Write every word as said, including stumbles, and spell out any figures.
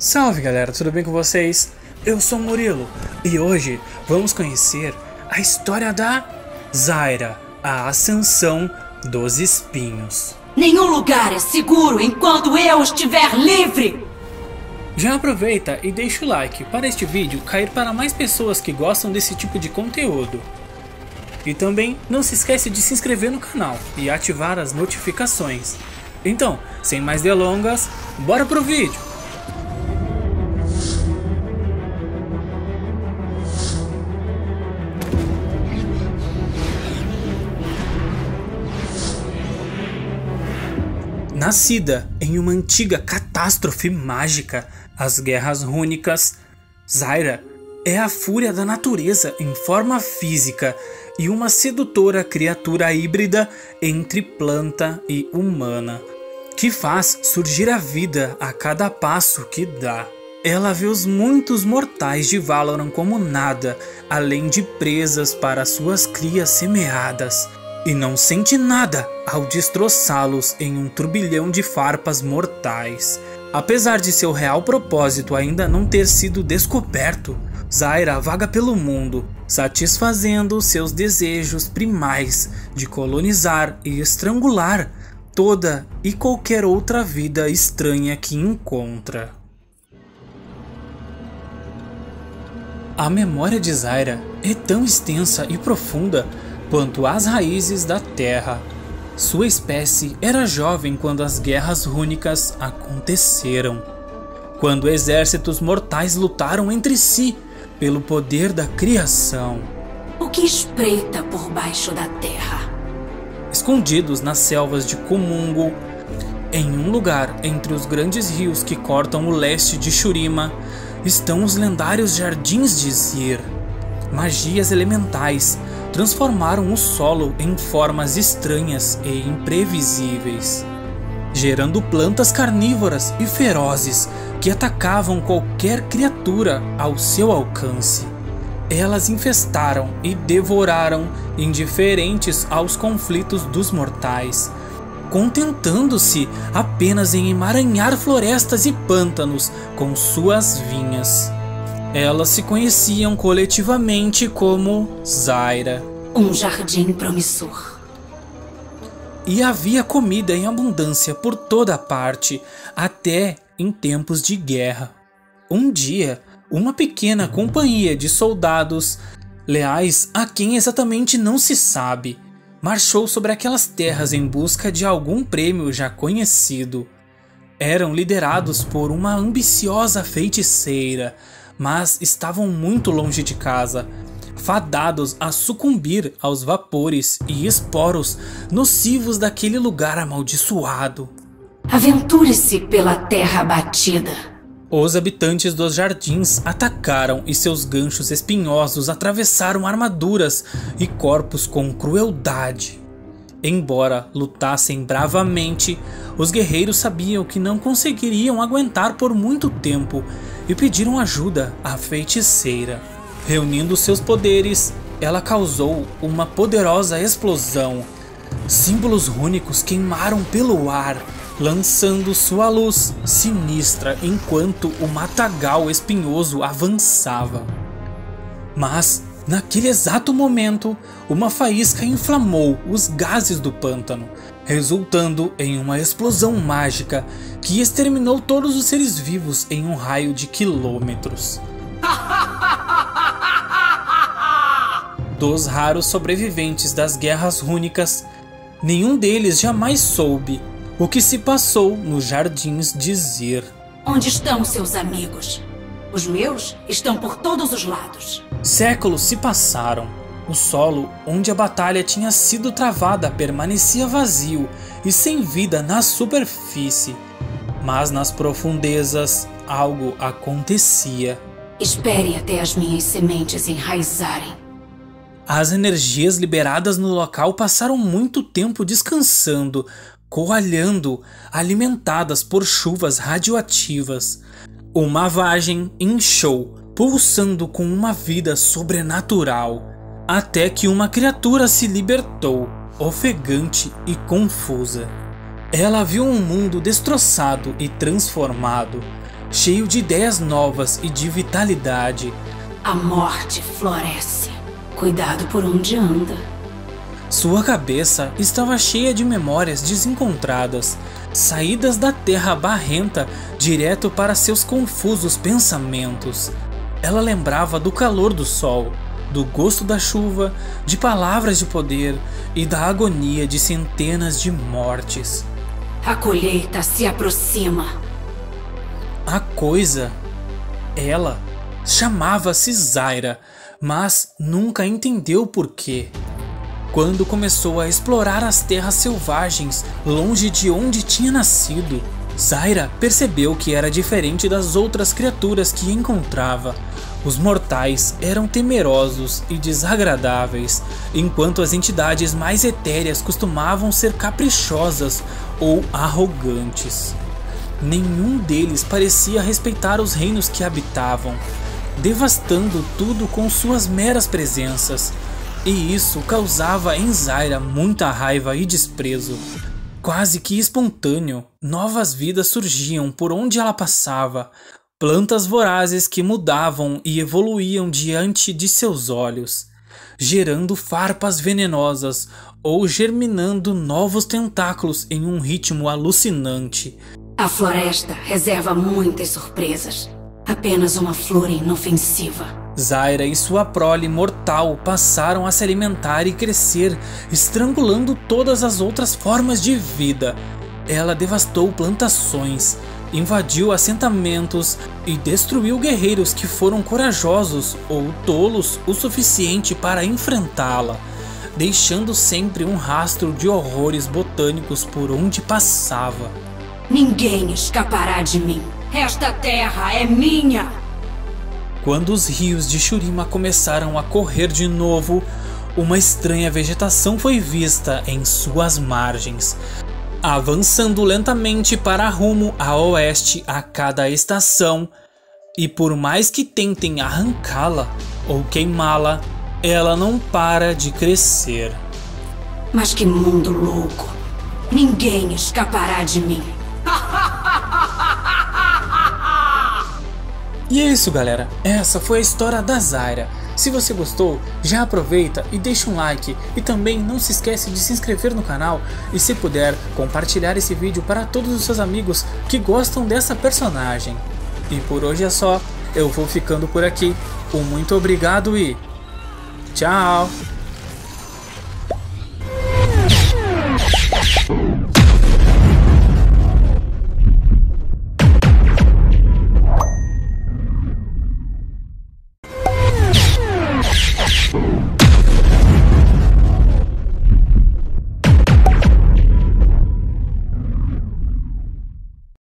Salve galera, tudo bem com vocês? Eu sou o Murilo e hoje vamos conhecer a história da Zyra, a Ascensão dos Espinhos. Nenhum lugar é seguro enquanto eu estiver livre! Já aproveita e deixa o like para este vídeo cair para mais pessoas que gostam desse tipo de conteúdo. E também não se esquece de se inscrever no canal e ativar as notificações. Então, sem mais delongas, bora pro vídeo! Nascida em uma antiga catástrofe mágica, as Guerras Rúnicas, Zyra é a fúria da natureza em forma física e uma sedutora criatura híbrida entre planta e humana, que faz surgir a vida a cada passo que dá. Ela vê os muitos mortais de Valoran como nada, além de presas para suas crias semeadas, e não sente nada ao destroçá-los em um turbilhão de farpas mortais. Apesar de seu real propósito ainda não ter sido descoberto, Zyra vaga pelo mundo, satisfazendo seus desejos primais de colonizar e estrangular toda e qualquer outra vida estranha que encontra. A memória de Zyra é tão extensa e profunda quanto as raízes da terra. Sua espécie era jovem quando as Guerras Rúnicas aconteceram, quando exércitos mortais lutaram entre si pelo poder da criação. O que espreita por baixo da terra? Escondidos nas selvas de Kumungo, em um lugar entre os grandes rios que cortam o leste de Shurima, estão os lendários Jardins de Zir. Magias elementais transformaram o solo em formas estranhas e imprevisíveis, gerando plantas carnívoras e ferozes que atacavam qualquer criatura ao seu alcance. Elas infestaram e devoraram, indiferentes aos conflitos dos mortais, contentando-se apenas em emaranhar florestas e pântanos com suas vinhas. Elas se conheciam coletivamente como Zyra. Um jardim promissor. E havia comida em abundância por toda parte, até em tempos de guerra. Um dia, uma pequena companhia de soldados, leais a quem exatamente não se sabe, marchou sobre aquelas terras em busca de algum prêmio já conhecido. Eram liderados por uma ambiciosa feiticeira, mas estavam muito longe de casa, fadados a sucumbir aos vapores e esporos nocivos daquele lugar amaldiçoado. Aventure-se pela terra batida. Os habitantes dos jardins atacaram e seus ganchos espinhosos atravessaram armaduras e corpos com crueldade. Embora lutassem bravamente, os guerreiros sabiam que não conseguiriam aguentar por muito tempo e pediram ajuda à feiticeira. Reunindo seus poderes, ela causou uma poderosa explosão. Símbolos rúnicos queimaram pelo ar, lançando sua luz sinistra enquanto o matagal espinhoso avançava. Mas, naquele exato momento, uma faísca inflamou os gases do pântano, resultando em uma explosão mágica que exterminou todos os seres vivos em um raio de quilômetros. Dos raros sobreviventes das Guerras Rúnicas, nenhum deles jamais soube o que se passou nos Jardins de Zir. Onde estão seus amigos? Os meus estão por todos os lados. Séculos se passaram. O solo onde a batalha tinha sido travada permanecia vazio e sem vida na superfície. Mas nas profundezas, algo acontecia. Espere até as minhas sementes enraizarem. As energias liberadas no local passaram muito tempo descansando, coalhando, alimentadas por chuvas radioativas. Uma vagem inchou, pulsando com uma vida sobrenatural, até que uma criatura se libertou, ofegante e confusa. Ela viu um mundo destroçado e transformado, cheio de ideias novas e de vitalidade. A morte floresce. Cuidado por onde anda. Sua cabeça estava cheia de memórias desencontradas, saídas da terra barrenta direto para seus confusos pensamentos. Ela lembrava do calor do sol, do gosto da chuva, de palavras de poder e da agonia de centenas de mortes. A colheita se aproxima. A coisa, ela, chamava-se Zaira, mas nunca entendeu por quê. Quando começou a explorar as terras selvagens, longe de onde tinha nascido, Zaira percebeu que era diferente das outras criaturas que encontrava. Os mortais eram temerosos e desagradáveis, enquanto as entidades mais etéreas costumavam ser caprichosas ou arrogantes. Nenhum deles parecia respeitar os reinos que habitavam, devastando tudo com suas meras presenças, e isso causava em Zaira muita raiva e desprezo. Quase que espontâneo, novas vidas surgiam por onde ela passava, plantas vorazes que mudavam e evoluíam diante de seus olhos, gerando farpas venenosas ou germinando novos tentáculos em um ritmo alucinante. A floresta reserva muitas surpresas. Apenas uma flor inofensiva. Zaira e sua prole mortal passaram a se alimentar e crescer, estrangulando todas as outras formas de vida. Ela devastou plantações, invadiu assentamentos e destruiu guerreiros que foram corajosos ou tolos o suficiente para enfrentá-la, deixando sempre um rastro de horrores botânicos por onde passava. Ninguém escapará de mim. Esta terra é minha! Quando os rios de Shurima começaram a correr de novo, uma estranha vegetação foi vista em suas margens, avançando lentamente para rumo a oeste a cada estação, e por mais que tentem arrancá-la ou queimá-la, ela não para de crescer. Mas que mundo louco! Ninguém escapará de mim! E é isso, galera, essa foi a história da Zaira. Se você gostou, já aproveita e deixa um like, e também não se esquece de se inscrever no canal e, se puder, compartilhar esse vídeo para todos os seus amigos que gostam dessa personagem. E por hoje é só, eu vou ficando por aqui. Um muito obrigado e tchau! Boom.